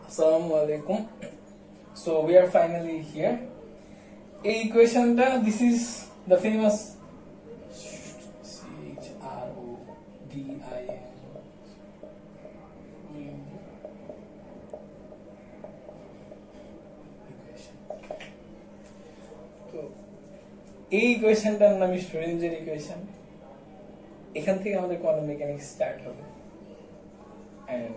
Assalamu alaikum. So we are finally here. A equation this is the famous CHRODIN equation. So এই ইকুয়েশনটার নাম স্টোরেঞ্জের equation. এখান থেকে আমাদের quantum mechanics start হবে and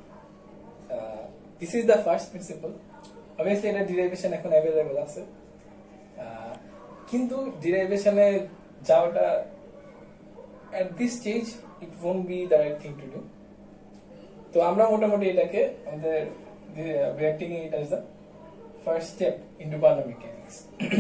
this is the first principle. Obviously এটা derivation এখন available আছে, কিন্তু derivation-এ যাওয়াটা at this stage it won't be the right thing to do. তো আমরা মোটামুটি এটাকে আমাদের reacting it as the first step into quantum mechanics.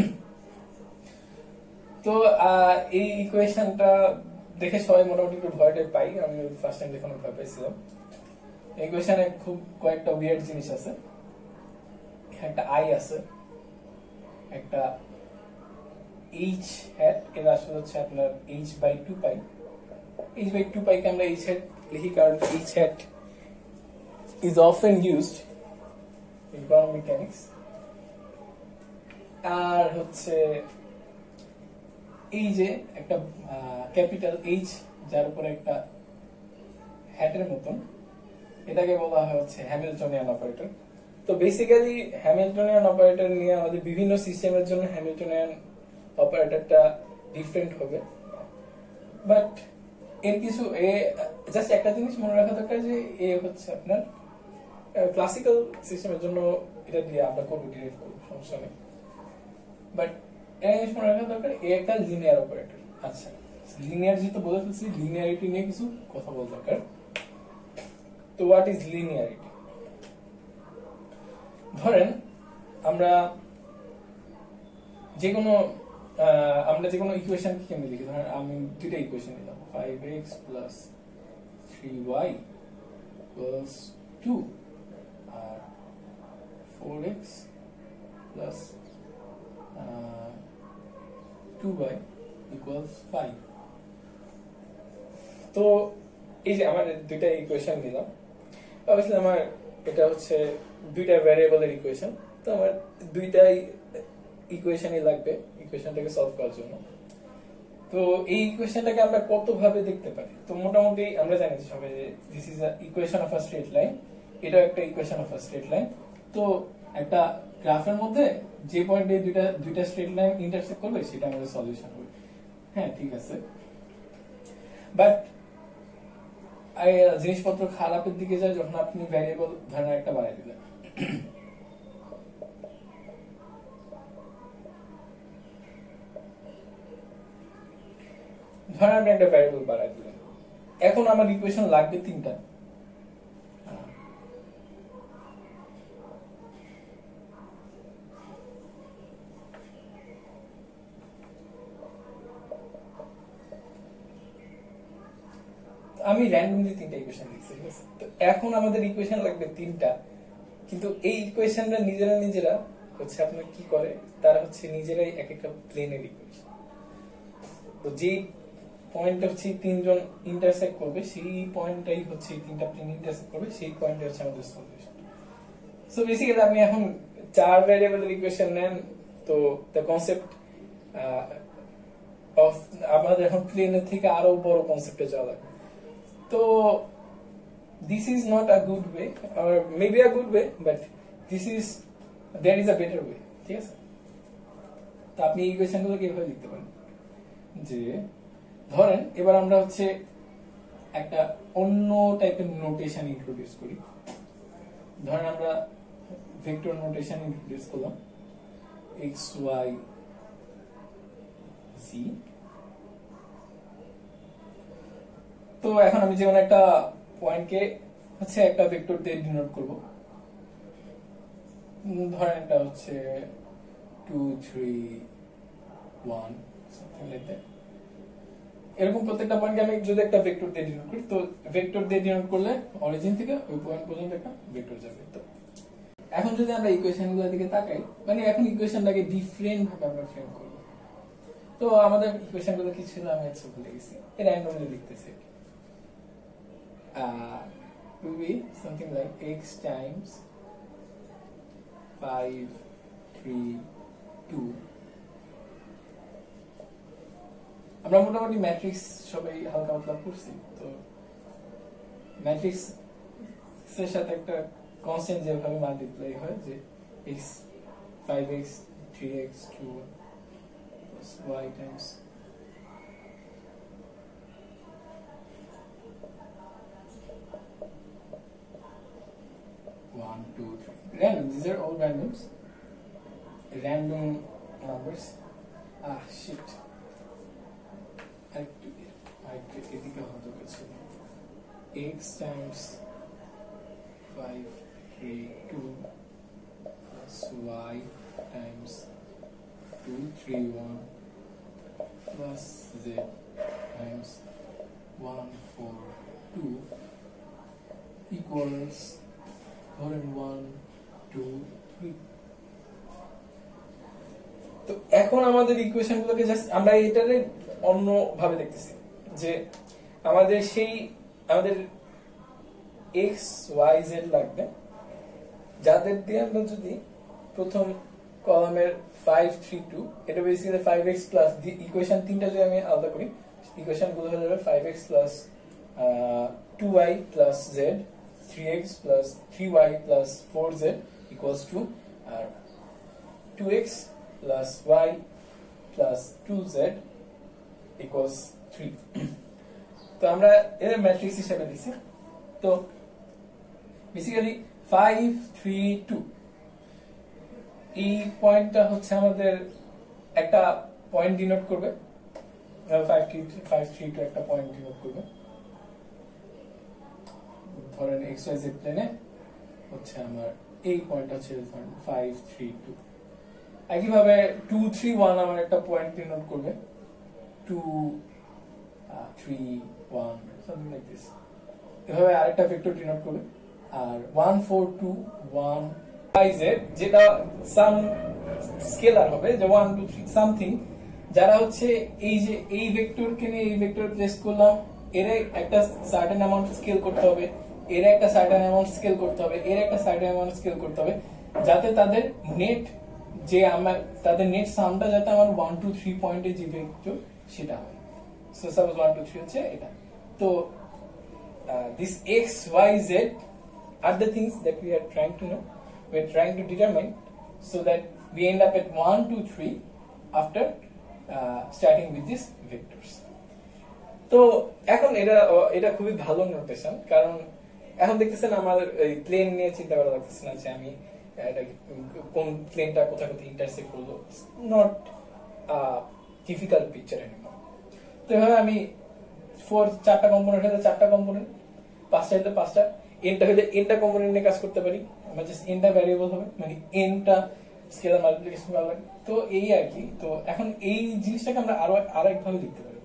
তো এই ইকুয়েশনটা দেখে সবাই মোটামুটি একটু ভয়টা পাই। আমি ফার্স্ট টাইম যখন ভয় পাইছিলাম। ইকুয়েশনে খুব কয়েকটা উইয়ার্ড জিনিস আছে। একটা আই আছে, একটা এইচ হ্যাট, এর আসলে হচ্ছে আপনার h/2π। h/2π কে আমরা h হ্যাট লিখি কারণ h hat is often used in quantum mechanics। আর হচ্ছে এই যে একটা ক্যাপিটাল এইচ যার উপরে একটা হ্যাটের মতন, এটাকে বলা হয় হচ্ছে হ্যামিল্টনিয়ান অপারেটর। তো বেসিক্যালি হ্যামিল্টনিয়ান অপারেটর নিয়ে আমাদের বিভিন্ন সিস্টেমের জন্য হ্যামিল্টনিয়ান অপারেটরটা ডিফারেন্ট হবে, বাট এর কিছু জাস্ট একটা জিনিস মনে রাখা দরকার যে এ হচ্ছে আপনার ক্লাসিক্যাল সিস্টেমের জন্য এটা দিয়ে আমরা করবো, ডিরাইভ করবো, সমস্যা নেই। বাট এটা জিনিস মনে রাখা দরকার এ একটা লিনিয়ার অপারেটর। আচ্ছা, লিনিয়ার যেহেতু বলে ফেলছি, লিনিয়ারিটি নিয়ে কিছু কথা বলা দরকার। তো হোয়াট ইজ লিনিয়ারিটি? ধরেন আমরা যে কোনো ইকুয়েশন কেমনে লিখি, ধরেন আমি দুইটা ইকুয়েশন নিলাম, 5x + 3y = 2 আর 4x + 2y = 5। তো এই যে আমার দুইটা ইকুয়েশন নিলাম, অবশ্যই আমার এটা হচ্ছে দুইটা ভ্যারিয়েবলের ইকুয়েশন। তো আমার দুইটাই ইকুয়েশনই লাগবে ইকুয়েশনটাকে সলভ করার জন্য। তো এই ইকুয়েশনটাকে আমরা কত ভাবে দেখতে পারি? তো মোটামুটি আমরা জানি সবাই যে this is a equation of a straight line, এটাও একটা equation of a straight line. তো একটা গ্রাফের মধ্যে যে পয়েন্টে দুইটা স্ট্রেট লাইন ইন্টারসেক্ট করবে সেটা আমাদের সলিউশন হবে। হ্যাঁ, ঠিক আছে, বাট জিনিসপত্র খারাপের দিকে যায় যখন আপনি ভ্যারিয়েবল ধরেন একটা বাড়াই দিলেন। ধরেন আপনি একটা ভ্যারিয়েবল বাড়াই দিলেন, এখন আমার ইকুয়েশন লাগবে তিনটা। আমি র্যান্ডমলি তিনটা ইকুয়েশন লিখছি, ঠিক আছে? তো এখন আমাদের ইকুয়েশন লাগবে তিনটা, কিন্তু এই ইকুয়েশনটা নিজেরা হচ্ছে আপনার কি করে, তারা হচ্ছে নিজেরাই এক একটা প্লেনের ইকুয়েশন। তো যে পয়েন্টটা হচ্ছে তিনজন ইন্টারসেক্ট করবে সেই পয়েন্টটাই হচ্ছে এই তিনটা প্লেন ইন্টারসেক্ট করবে, সেই পয়েন্টটা হচ্ছে আমাদের সলিউশন। সো বেসিক্যালি আপনি এখন চার ভ্যারিয়েবলের ইকুয়েশন নেন, তো দ্য কনসেপ্ট অফ আমাদের এখন প্লেনের থেকে আরো বড় কনসেপ্টে যাওয়া লাগবে। তো this is not a good way, or maybe a good way, but there is a better way, ঠিক আছে? তো আপনি এই ইকুয়েশনগুলো কিভাবে লিখতে পারেন, যে ধরেন এবার আমরা হচ্ছে একটা অন্য টাইপের নোটেশন ইন্ট্রোডিউস করি। ধরেন আমরা ভেক্টর নোটেশন ইন্ট্রোডিউস করলাম, x y z। তো এখন আমি যেমন একটা পয়েন্টকে হচ্ছে একটা ভেক্টর দিয়ে ডিনোট করব, ধরেন এটা হচ্ছে 2 3 1 সামথিং লাইক দ্যাট। এরকম প্রত্যেকটা পয়েন্টকে আমি যদি একটা ভেক্টর দিয়ে ডিনোট করি, তো ভেক্টর দিয়ে ডিনোট করলে অরিজিন থেকে ওই পয়েন্ট পর্যন্ত একটা ভেক্টর যাবে। তো এখন যদি আমরা ইকুয়েশনগুলোর দিকে তাকাই, মানে এখন ইকুয়েশনটাকে ডিফারেন্ট ভাবে আমরা ফ্রেম করব। তো আমাদের ইকুয়েশনগুলো কি ছিল আমি একটু ভুলে গেছি, এটা র্যান্ডমলি লিখতেছি। will be something like x times 5 3 2 আমরা মোটামুটি ম্যাট্রিক্স সবাই হালকা পাতলা পড়ছি তো ম্যাট্রিক্স এর সাথে একটা কনস্ট্যান্ট যেভাবে মাল্টিপ্লাই হয় যে x 5x 3x 2 plus y times 1 2 3 random. These are all randoms, random numbers. Shit, এদিকে হতে পারছে x times 5 3 2 plus y times 2 3 1 plus z times 1 4 2 equals 1 2 3. তো এখন আমাদের ইকুয়েশন গুলোকে জাস্ট আমরা এটারে অন্য ভাবে দেখতেছি যে আমাদের x y z লাগবে যাদের দিয়ে আমরা যদি প্রথম কলামের 5 3 2 এটা বেসিক্যালি 5x প্লাস ইকুয়েশন তিনটা যদি আমি আলাদা করি ইকুয়েশন গুলো হয়ে যাবে 5x plus 2y plus z 3x plus 3y plus 4z equals to 2x plus y plus 2z equals 3. তো আমরা এর ম্যাট্রিক্স হিসেবে লিখছি তো বেসিক্যালি 5 3 2 এই পয়েন্টটা হচ্ছে আমাদের একটা পয়েন্ট ডিনোট করবে 5 3 2 একটা পয়েন্ট ডিনোট করবে ধরেন xyz প্লেনে হচ্ছে আমার এই পয়েন্ট আছে ধরেন 5 3 2 একইভাবে 2 3 1 আমার একটা পয়েন্ট ডিনোট করবে 2 3 1 something like this এভাবে আরেকটা ভেক্টর ডিনোট করবে আর 1 4 2 1 yz যেটা সাম স্কেলার হবে যে 1 2 3 সামথিং যারা হচ্ছে এই যে এই ভেক্টরকে নিয়ে এই ভেক্টর প্লেস করলাম এর একটা সার্টেন অ্যামাউন্ট স্কেল করতে হবে এর একটা সার্টেন অ্যামাউন্ট স্কেল করতে হবে এর একটা সার্টেন অ্যামাউন্ট স্কেল করতে হবে যাতে তাদের নেট যে আমার তাদের নেট সামটা যাতে আমার 1 2 3 পয়েন্টে যে ভেক্টর সেটা হয় সো সাপোজ 1 2 3 হচ্ছে এটা তো this x y z are the things that we are trying to know we are trying to determine so that we end up at 1 2 3 after starting with these vectors তো এখন এটা খুবই ভালো notation কারণ এখন দেখতেছেন আমার এই প্লেন নিয়ে চিন্তা করা লাগতেছে না যে আমি কোন প্লেনটা কোথায় কোথায় ইন্টারসেক্ট করলো নট ডিফিকাল্ট পিকচার এনিমোর তো এভাবে আমি চারটা কম্পোনেন্ট হলে চারটা কম্পোনেন্ট পাঁচটা হলে পাঁচটা এনটা হলে এনটা কম্পোনেন্ট নিয়ে কাজ করতে পারি আমার জাস্ট এনটা ভ্যারিয়েবল হবে মানে এনটা স্কেলার মাল্টিপ্লিকেশন করা লাগে তো এই আর কি তো এখন এই জিনিসটাকে আমরা আরো একভাবে লিখতে পারি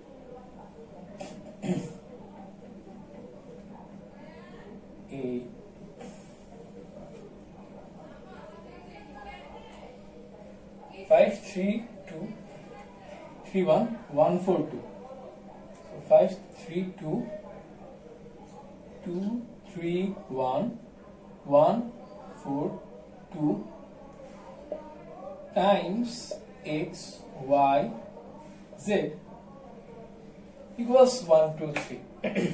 এই 5 3 2 3 1 1 4 2 so 5 3 2 2 3 1 1 4 2 times x y z equals 1 2 3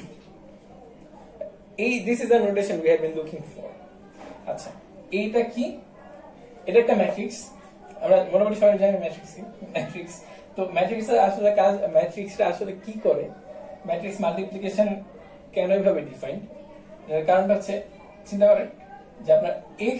this is the notation we have been looking for আচ্ছা এইটা কি এটা একটা ম্যাট্রিক্স আমরা মোটামুটি সবাই জানি ম্যাট্রিক্স তো ম্যাট্রিক্সের আসলে কাজ ম্যাট্রিক্সটা আসলে কি করে ম্যাট্রিক্স মাল্টিপ্লিকেশন কেন এইভাবে ডিফাইন্ড এর কারণটা হচ্ছে চিন্তা করেন যে আপনার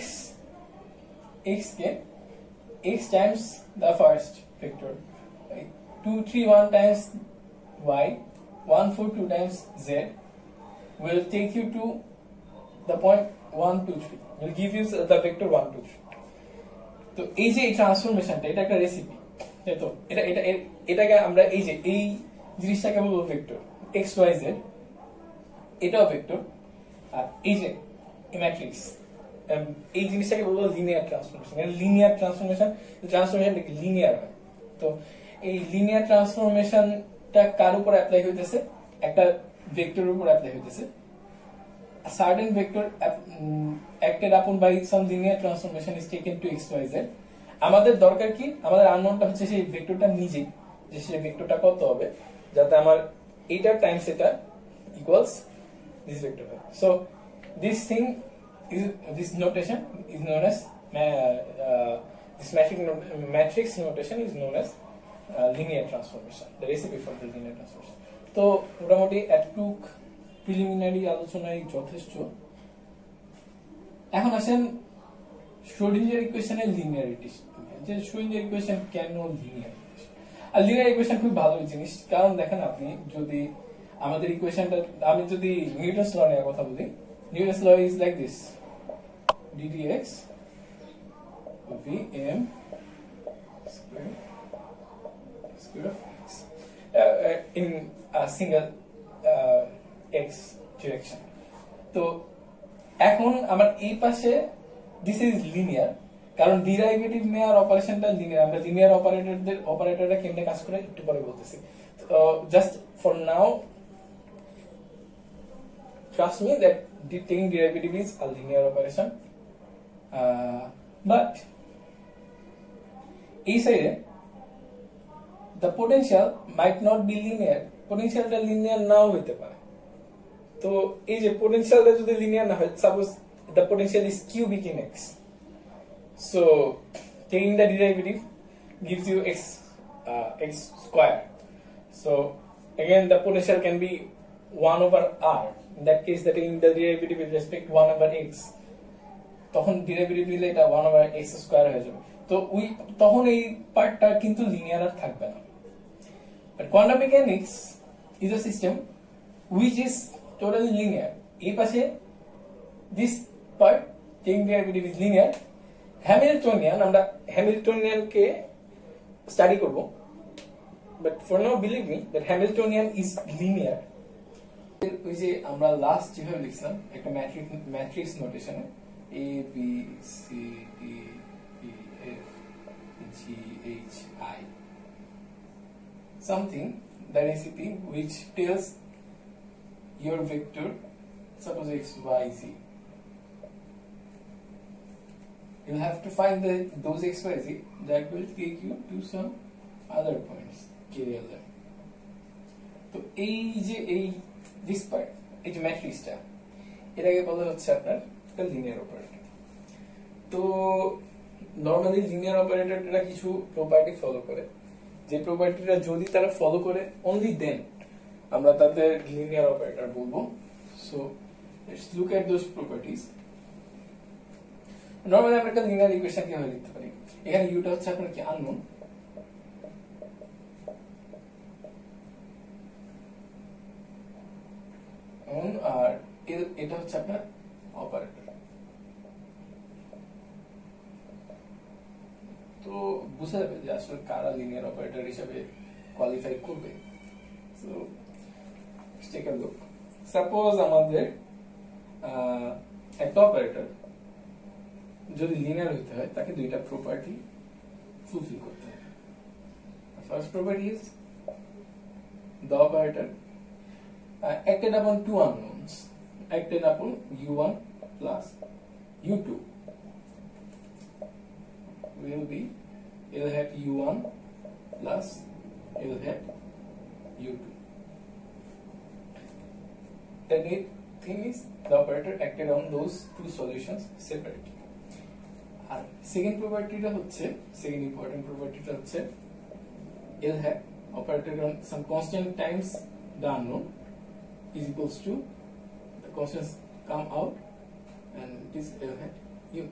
x K x times the first vector 2 3 1 times y 1 4 2 times z will take you to the point 1 2 3 will give you the vector 1 2 3 তো এই যে এই ট্রান্সফরমেশনটা এটা একটা রেসিপি তাই তো এটাকে আমরা এই যে এই জিনিসটাকে বলবো ভেক্টর x y z এটাও ভেক্টর আর এই যে ম্যাট্রিক্স এই জিনিসটাকে বলবো লিনিয়ার ট্রান্সফরমেশন লিনিয়ার ট্রান্সফরমেশনটা কি লিনিয়ার হয় তো এই লিনিয়ার ট্রান্সফরমেশনটা কার উপর অ্যাপ্লাই হইতেছে একটা ভেক্টরের উপর অ্যাপ্লাই হইতেছে a certain vector acted upon by some linear transformation is taken to xyz, আমাদের দরকার কি, আমাদের আননোনটা হচ্ছে সেই ভেক্টরটা নিজেই, যে সেই ভেক্টরটা কত হবে যাতে আমার এটা টাইমস এটা equals this vector. So this thing is, this notation is known as this matrix notation is known as linear transformation, the recipe for the linear transformation. তো মোটামুটি এতটুক প্রিলিমিনারি আলোচনায় যথেষ্ট। এখন আসেন শ্রোডিঞ্জার ইকুয়েশনের লিনিয়ারিটি, যে শ্রোডিঞ্জার ইকুয়েশন কেন লিনিয়ার। আর লিনিয়ার ইকুয়েশন খুব ভালো জিনিস, কারণ দেখেন আপনি যদি আমাদের ইকুয়েশনটা, আমি যদি নিউটনস ল নিয়ে কথা বলি, Newton's law is like this, ddx vm square of x in a single x direction. তো এখন আমার এই পাশে দিস ইজ লিনিয়ার, কারণ ডিরাইভেটিভ নেওয়ার অপারেশনটা লিনিয়ার। আমরা লিনিয়ার অপারেটররা কেমনে কাজ করে একটু পরে বলতেছি। Just for now trust me that taking derivative is a linear operation, but এই সাইডে the potential might not be linear, potentialটা linear নাও হতে পারে। তো এই যে potentialটা যদি linear না হয়, suppose the potential is cubic in x, so taking the derivative gives you x square, so again the potential can be 1 over r. In that case, that in the derivative with respect to 1 over x, তখন derivative নিলে এটা 1 over x square হয়ে যাবে। তো তখন এই পার্টটা কিন্তু লিনিয়ার আর থাকবে না। But quantum mechanics is a system which is totally linear. এই পাশে this part taking derivative is linear. Hamiltonian, আমরা হ্যামিল্টনিয়ানকে স্টাডি করব, but for now believe me that Hamiltonian is linear. ওই যে আমরা লাস্ট যেভাবে লিখছিলাম একটা ম্যাট্রিক্স নোটেশনে a b c d e f g h i, something, that recipe which tells your vector, suppose x y z, you'll have to find those x y z that will take you to some other points k l m. তো এই যে এই this part, এই যে ম্যাট্রিক্সটা, এটাকে বলা হচ্ছে আপনার লিনিয়ার অপারেটর। তো নরমালি লিনিয়ার অপারেটররা কিছু প্রপার্টি ফলো করে, যে প্রপার্টিটা যদি তারা ফলো করে অনলি দেন আমরা তাদের লিনিয়ার অপারেটর বলবো। So let's look at those properties. Normally আমরা একটা লিনিয়ার ইকুয়েশন কিভাবে লিখতে পারি, এখানে ইউটা হচ্ছে আপনার কি আননোন, আর এটা হচ্ছে আপনার অপারেটর। তো বুঝা যাবে যে আসলে কারা লিনিয়ার অপারেটর হিসেবে কোয়ালিফাই করবে। So take a look. Suppose আমাদের একটা অপারেটর যদি লিনিয়ার হতে হয় তাকে দুইটা প্রপার্টি ফুলফিল করতে হবে। First property is the operator acted upon two unknowns, acted upon u1 plus u2 will be L hat u1 plus L hat u2. The neat thing is the operator acted on those two solutions separately. আর second প্রপার্টিটা হচ্ছে, second important প্রপার্টিটা হচ্ছে L hat operated on some constant times the unknown is equals to the constants come out and it is L hat u.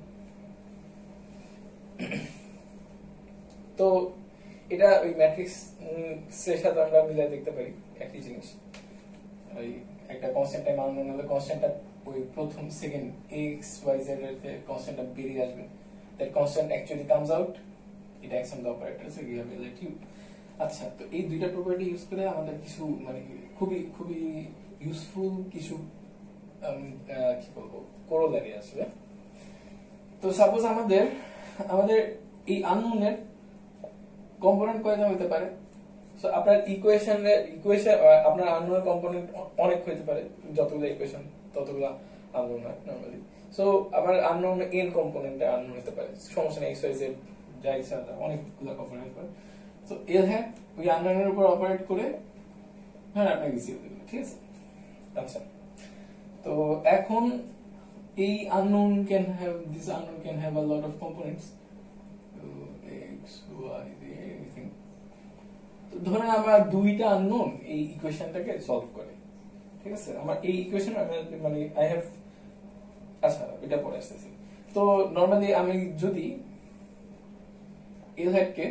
তো এটা ওই matrix এর সাথে আমরা মিলাই দেখতে পারি একই জিনিস। ওই একটা কনস্ট্যান্ট টাইম আননোন হলে কনস্ট্যান্টটা ওই প্রথম সেকেন্ড x y z এর কনস্ট্যান্টটা বেরিয়ে আসবে, that constant actually comes out, it acts on the operator, so we have L hat u. আচ্ছা, তো এই দুইটা প্রপার্টি ইউজ করে আমাদের কিছু মানে খুবই খুবই ইউজফুল কিছু কি বলবো কোরোলারি আসবে। তো সাপোজ আমাদের এই আননোনের কম্পোনেন্ট কয়টা হতে পারে। সো আপনার ইকুয়েশন আপনার আননোনের কম্পোনেন্ট অনেক হতে পারে, যতগুলো ইকুয়েশন ততগুলো আননোন হয় নরমালি। সো আবার আননোন এন কম্পোনেন্টে আননোন হতে পারে, সমস্যা নেই, এক্স ওয়াই জেড যা ইচ্ছা অনেকগুলো কম্পোনেন্ট পারে। তো এল হ্যাট ওই আননোনের উপর অপারেট করে হ্যাঁ আপনাকে রিসিভ দেবে, ঠিক আছে। আচ্ছা, তো এখন এই unknown can have this unknown can have a lot of components, x y z everything. তো ধরেন আমার দুইটা unknown এই ইকুয়েশনটাকে সলভ করে, ঠিক আছে। আমার এই ইকুয়েশন মানে আই হ্যাভ, আচ্ছা এটা পরে আসতেছি। তো নরমালি আমি যদি এল হ্যাট কে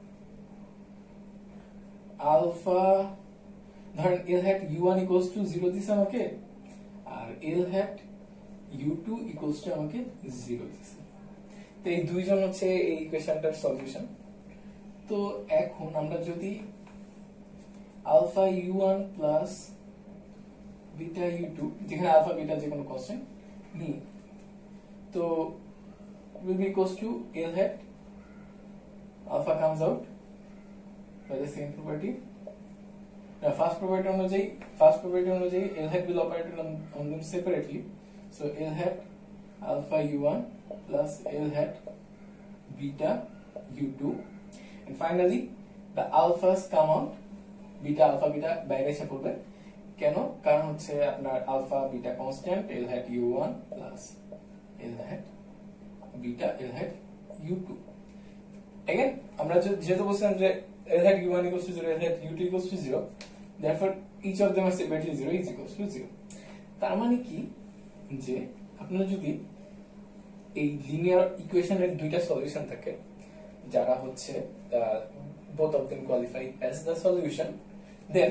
আলফা, ধরেন এল হ্যাট u1 ইকুয়ালস টু 0 দিছে আমাকে, আর L hat u2 equals to আমাকে 0 দিছে। তো এই দুইজন হচ্ছে এই ইকুয়েশনটার সলিউশন। তো এখন আমরা যদি alpha u1 plus beta u2, যেখানে আলফা বিটা যে কোনো কনস্ট্যান্ট নিই, তো will be equals to L hat alpha comes out by the same property. Now first property অনুযায়ী L hat will operate on them separately. So L hat alpha u1 plus L hat beta u2, and finally the alphas come out, beta alpha beta বাইরে এসে পড়বে। কেন? কারণ হচ্ছে আপনার alpha beta constant, L hat u1 plus L hat beta L hat u2. Again আমরা যেহেতু বলছিলাম যে L hat u1 equals to 0, L hat u2 equals to 0, therefore each of them are separately 0 is equals to 0. তার মানে কি যে আপনারা যদি এই লিনিয়ার ইকুয়েশনের দুইটা সলিউশন থাকে যারা হচ্ছে both of them qualify as the solution, then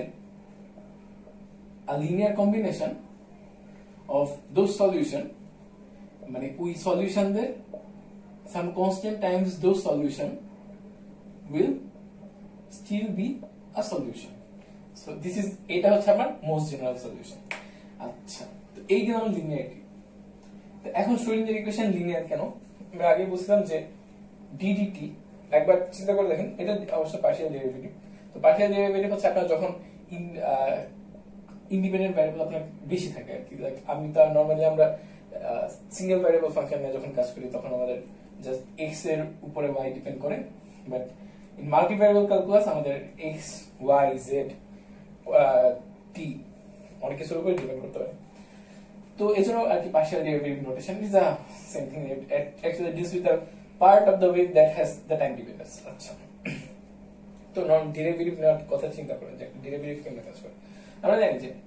a linear combination of those solution, মানে ওই সলিউশনদের some constant times those solution will still be a solution. So this is, এটা হচ্ছে আমার most general solution. আচ্ছা, তো এই গেল লিনিয়ারিটি। তো এখন শ্রোডিঙ্গার ইকুয়েশন লিনিয়ার কেন? আমরা আগে বুঝলাম যে ddt, একবার চিন্তা করে দেখেন, এটা অবশ্য পার্শিয়াল ডেরিভেটিভ। তো পার্শিয়াল ডেরিভেটিভ হচ্ছে আপনার যখন ইন্ডিপেন্ডেন্ট ভ্যারিয়েবল আপনার বেশি থাকে আর কি। লাইক আমি তো নরমালি আমরা সিঙ্গেল ভ্যারিয়েবল ফাংশন নিয়ে যখন কাজ করি তখন আমাদের জাস্ট এক্স এর উপরে ওয়াই ডিপেন্ড করে, but in multi variable calculus আমাদের এক্স ওয়াই জেড টি অনেক কিছুর উপরে ডিপেন্ড করতে পারে। তো এজন্য আর কি partial derivative notation is a same thing, actually deals with the part of the wave that has the time dependence. আচ্ছা, তো নন ডেরিভেটিভ নেওয়ার কথা চিন্তা করেন যে ডেরিভেটিভ কেমন কাজ করে। আমরা জানি যে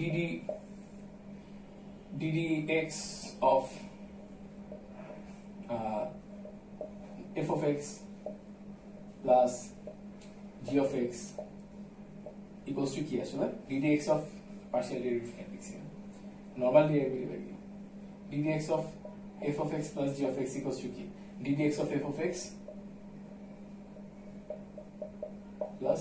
ddx of f of x plus g of x equals to কি আসলে ddx of partial derivative can be seen normal derivative ddx of f of x plus g of x equals to কি ddx of f of x plus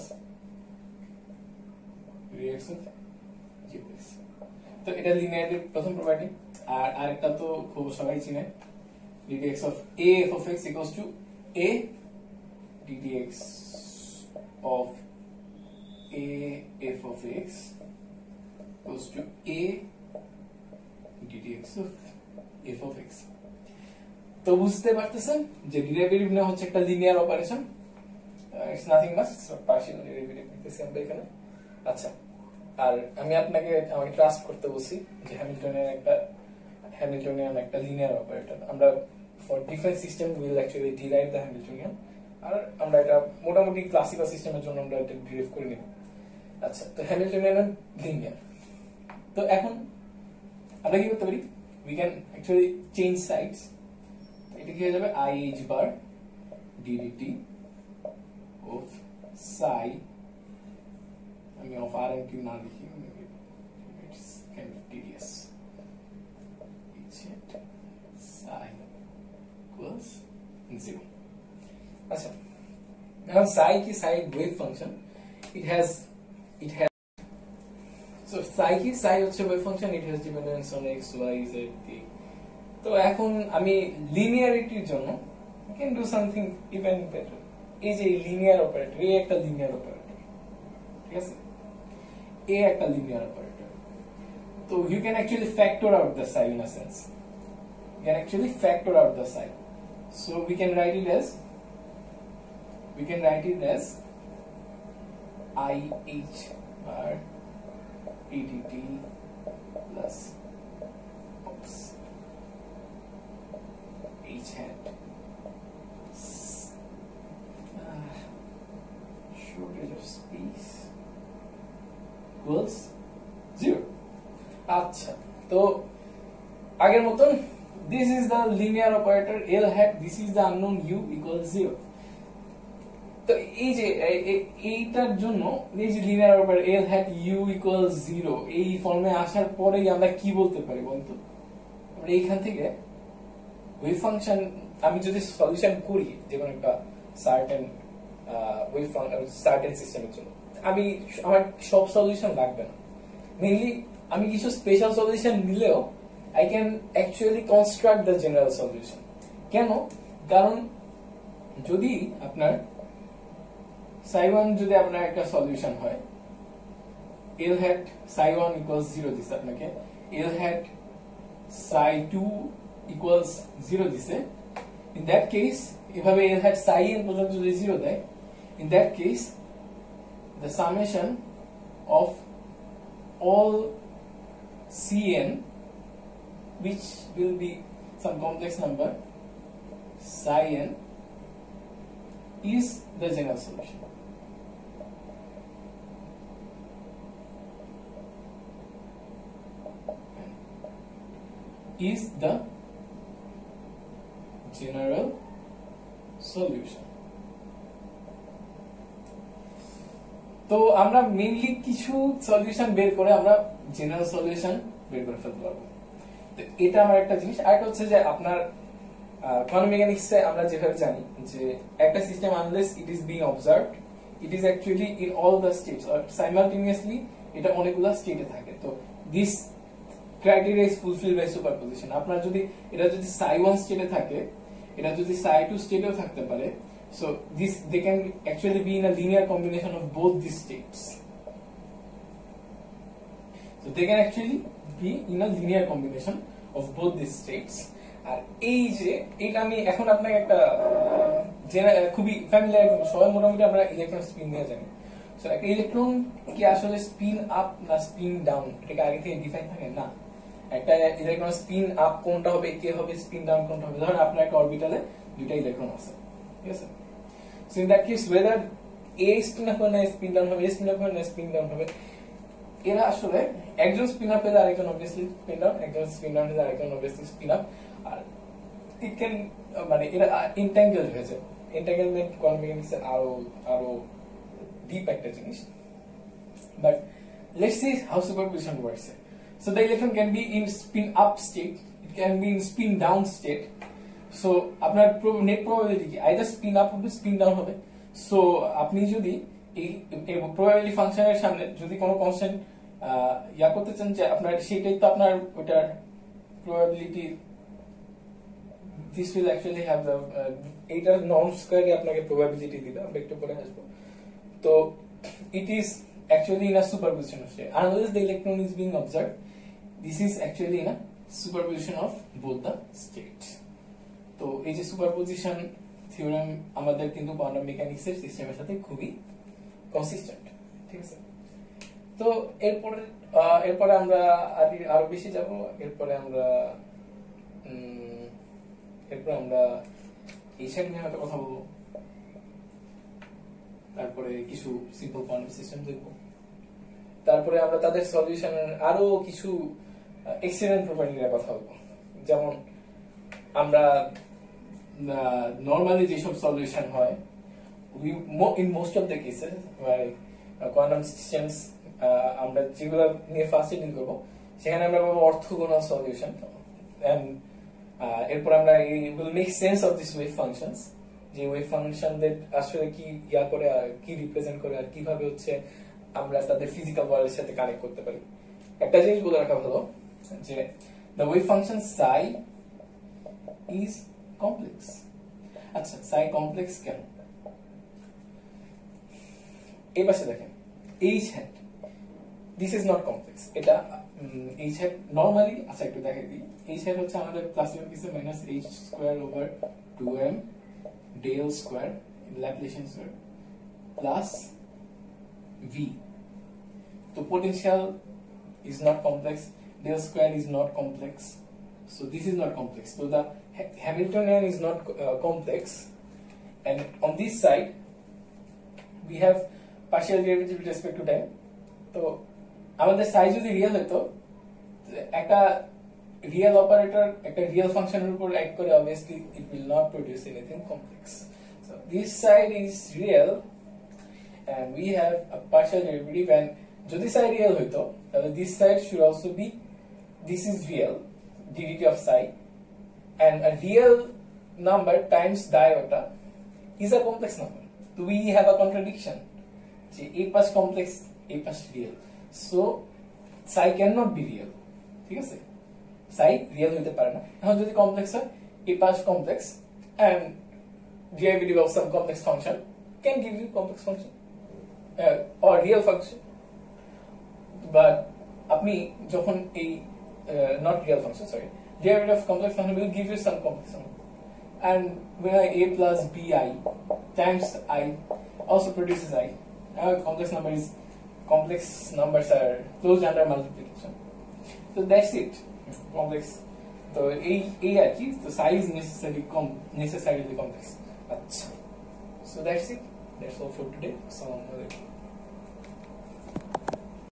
dx of g of x। তো এটা লিনিয়ারিটির প্রথম property. আর আরেকটা তো খুব সবাই চিনে, ddx of a f of x equals to a ddx of a f of x equals to a ddx of f of x। তো বুঝতে পারতেছেন যে ডেরিভেটিভ না হচ্ছে একটা linear operation, it's nothing much partial derivative নিতেছি আমরা এখানে। আচ্ছা, আর আমি আপনাকে আমাকে ট্রাস্ট করতে বলছি যে হ্যামিল্টনিয়ান একটা লিনিয়ার অপারেটর। আমরা for different system will actually derive the Hamiltonian, আর আমরা এটা মোটামুটি ক্লাসিক্যাল সিস্টেমের জন্য আমরা এটা ডিরাইভ করে নিব। আচ্ছা, তো হ্যামিল্টনিয়ান লিনিয়ার। তো এখন আমরা কি করতে পারি, we can actually change sides. এটা কি হয়ে যাবে IH bar ddt of psi, আমি of r and q না লিখি, it's kind of tedious, h at psi equals 0। আচ্ছা, এখন psi কি psi wave function, it has so psi কি psi হচ্ছে wave function, it has dependence on x y z t। তো এখন আমি লিনিয়ারিটির জন্য I can do something even better। এই যে লিনিয়ার অপারেটর, এই একটা লিনিয়ার অপারেটর, ঠিক আছে, এই একটা linear operator. So you can actually factor out the psi in a sense. You can actually factor out the psi. So we can write it as IH bar ADT plus H hat shortage of space equals 0. আচ্ছা, তো আগের মতন this is the linear operator L hat, this is the unknown U equals 0. তো এই যে এইটার জন্য এই যে linear operator L hat U equals 0 এই ফর্মে আসার পরেই আমরা কি বলতে পারি বলতো, আমরা এইখান থেকে ওয়েভ ফাংশন আমি যদি সলিউশন করি যে কোনো একটা সার্টেন ওয়েভ ফাংশন সার্টেন সিস্টেমের জন্য, আমার সব সলিউশন লাগবে না, মেইনলি আমি কিছু স্পেশাল সলিউশন নিলেও I can actually construct the general solution. কেন? কারণ যদি আপনার psi 1 যদি আপনার একটা সলিউশন হয়, L hat psi 1 equals 0 দিছে আপনাকে, L hat psi 2 equals 0 দিছে, in that case এভাবে L hat psi n পর্যন্ত যদি 0 দেয়, in that case the summation of all Cn, which will be some complex number psi n, is the general solution. Is the general solution. তো আমরা mainly কিছু solution বের করে আমরা জেনারেল সলিউশন বের করে ফেলতে পারবো। তো এটা আমার একটা জিনিস। আরেকটা হচ্ছে যে আপনার কোয়ান্টাম মেকানিক্সে আমরা যেভাবে জানি যে একটা system unless it is being observed, it is actually in all the states or simultaneously, এটা অনেকগুলো স্টেটে থাকে। তো this criteria is fulfilled by superposition. আপনার যদি এটা যদি psi 1 স্টেটে থাকে, এটা যদি psi 2 স্টেটেও থাকতে পারে, so they can actually be in a linear combination of both these states. So they can actually be in a linear combination of both these states. আর এই যে এটা আমি এখন আপনাকে একটা খুবই ফ্যামিলিয়ার, সবাই মোটামুটি আমরা ইলেকট্রন স্পিন নিয়ে জানি। সো একটা ইলেকট্রন কি আসলে স্পিন আপ না স্পিন ডাউন এটা আগে থেকে ডিফাইন থাকে না। একটা ইলেকট্রন স্পিন আপ কোনটা হবে, কে হবে, স্পিন ডাউন কোনটা হবে। ধরেন আপনার একটা অরবিটালে দুইটা ইলেকট্রন আছে, ঠিক আছে। So in that case whether a spin up না স্পিন ডাউন হবে, স্পিন আপ না স্পিন ডাউন হবে, এরা আসলে একজন স্পিন আপ পেলে আরেকজন অবভিয়াসলি স্পিন ডাউন, একজন স্পিন ডাউন পেলে আরেকজন অবভিয়াসলি স্পিন আপ। আর ইট ক্যান মানে এরা ইন্ট্যাঙ্গেলড হয়ে যায়। এন্টাঙ্গেলমেন্ট কোয়ান্টাম মেকানিক্সে আরো ডিপ একটা জিনিস। But let's see how superposition works. So the electron can be in spin up state, it can be in spin down state. So আপনার নেট প্রবাবিলিটি কি আইদার স্পিন আপ হবে স্পিন ডাউন হবে। So আপনি যদি এই probability ফাংশনের সামনে যদি কোনো কনস্ট্যান্ট ইয়া করতে চান যে আপনার সেটাই তো আপনার ওটার probability, this will actually have the এইটার নর্ম স্কয়ারই আপনাকে প্রবাবিলিটি দিবে, আমরা একটু পরে আসবো। তো ইট ইজ actually in a superposition of state unless the electron is being observed. This is actually in a superposition of both the states. তো এই যে সুপারপজিশন থিওরেম আমাদের কিন্তু কোয়ান্টাম মেকানিক্সের সিস্টেমের সাথে খুবই কনসিস্টেন্ট, ঠিক আছে। তো এরপরে আমরা আরো বেশি যাব। এরপরে আমরা এই সাইড নিয়ে একটা কথা বলবো, তারপরে কিছু সিম্পল কোয়ান্টাম সিস্টেম দেখবো, তারপরে আমরা তাদের সলিউশনের আরো কিছু এক্সিলেন্ট প্রপার্টি নিয়ে কথা বলবো। যেমন আমরা নরমালি যেসব সলিউশন হয় in most of the cases quantum systems, আমরা যেগুলো নিয়ে ফার্স্টে ডিল করবো সেখানে আমরা পাবো অর্থোগোনাল সলিউশন। এরপর আমরা will make sense of this wave functions, যে ওয়েভ ফাংশনদের আসলে কি ইয়া করে আর কি রিপ্রেজেন্ট করে আর কিভাবে হচ্ছে আমরা তাদের ফিজিক্যাল ওয়ার্ল্ডের সাথে কানেক্ট করতে পারি। একটা জিনিস বলে রাখা ভালো যে the wave function psi is complex. আচ্ছা, psi কমপ্লেক্স কেন? এই পাশে দেখেন h hat, this is not complex. এটা h hat normally আচ্ছা একটু দেখাই দিই h hat হচ্ছে আমাদের প্লাস এর কিছু minus h square over 2m del square Laplacian square plus v তো potential is not complex, del square is not complex, so this is not complex, so the Hamiltonian is not complex, and on this side we have partial derivative with respect to time. তো আমাদের size যদি real হতো একটা real operator একটা real ফাংশনের উপর act করে obviously it will not produce anything complex. So this side is real and we have a partial derivative, and যদি সাইড রিয়েল হইতো তাহলে this side should also be this is real ddt of psi, and a real number times diota is a complex number. So we have a contradiction. A plus complex, A plus real. So psi cannot be real. ঠিক আছে? psi real হইতে পারে না। এখন যদি complex হয়, A plus complex and derivative of some complex function can give you complex function or real function. But আপনি যখন এই not real function, sorry, derivative of complex function will give you some complex function, and when a plus bi times I also produces I. Complex numbers are closed under multiplication. So that's it. Complex. So a আর কি, the size necessarily complex. So that's it. That's all for today. Assalamu alaikum.